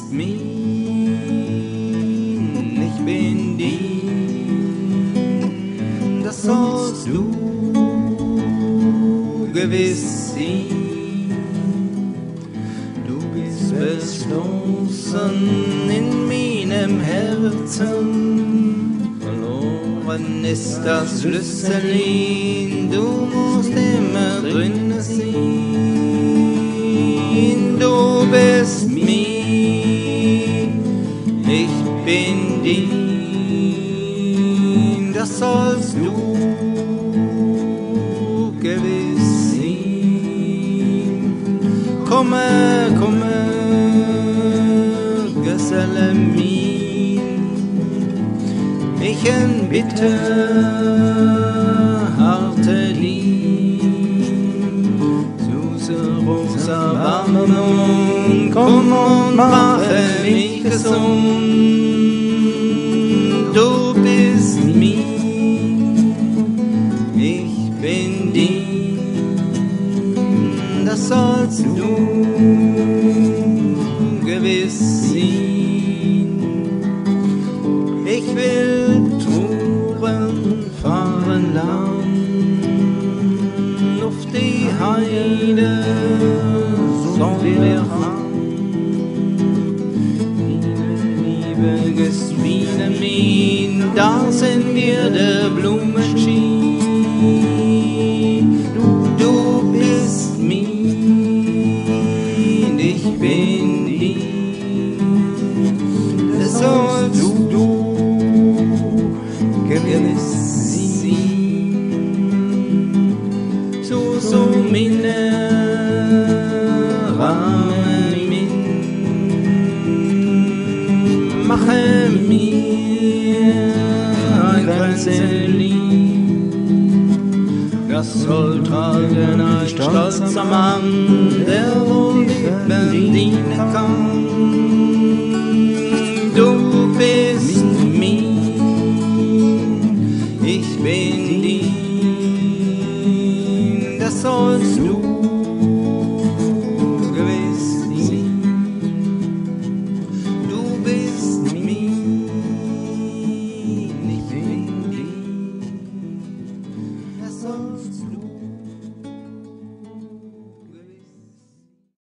bist mein, ich bin dein, das sollst du gewiss sein. Du bist beschlossen in meinem Herzen, verloren ist das Schlüsselin, du musst immer drin sein. Du bist mein, ich bin dein, das sollst du gewiss sein. Komme, komme, Geselle mein, ich bitte harte Lieb, süße rosa warme Mond, komm und mache mich gesund. Du bist mein, ich bin dein, das sollst du gewiss sein. Ich will Touren fahren lang auf die Heide, sollen wir fahren. Liebe Gespiele mein, da sind wir der Blumenschien. Du bist mein, ich bin dein, das sollst du gewiss sein. So meine Rahmen mache mir ein Kränzchen, das soll tragen ein stolzer Mann, der wohl nicht bedienen kann.